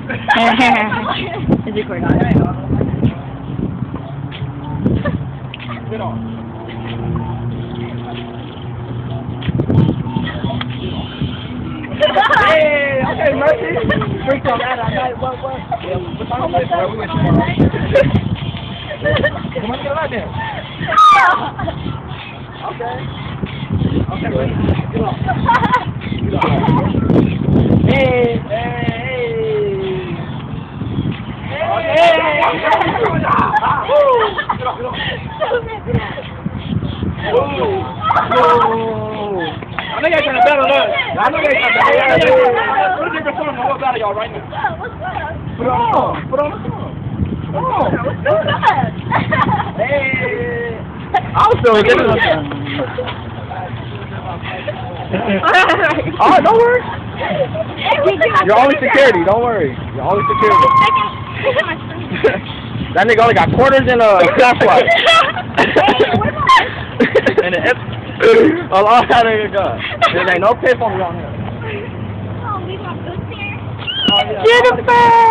Is it recording? Get on. Hey, okay, Mercy. Freak on that. What? Yeah, what's on this? Where we went tomorrow? Come on, get out there. Okay. Okay, ready? Get on. Get on. Hey. I know y'all trying to battle us. I know y'all trying to battle us. Put a different song on. What battle y'all right now? What's up? Put it on the song. Put it on the song. Come on. What's up? Hey. I'm so different. Oh, don't worry. You're always security. Don't worry. You're always security. That nigga only got quarters and a flashlight. And a lot of nigga got. There ain't no pay for me on here. Oh, leave my boots here. Jennifer!